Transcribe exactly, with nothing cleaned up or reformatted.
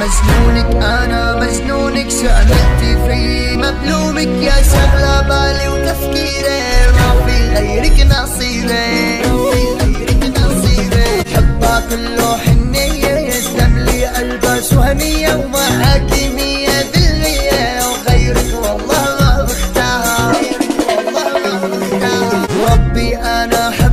مجنونك انا مجنونك، شعلتي في مبلومك يا شغلة بالي وتفكيري، ما في غيرك نصيبي ما في غيرك نصيبي. حبها كله حنية يسلم لي قلبه وهنية، ومعاكي مية بالمية وغيرك والله ما بختار، والله ما بختار. ربي انا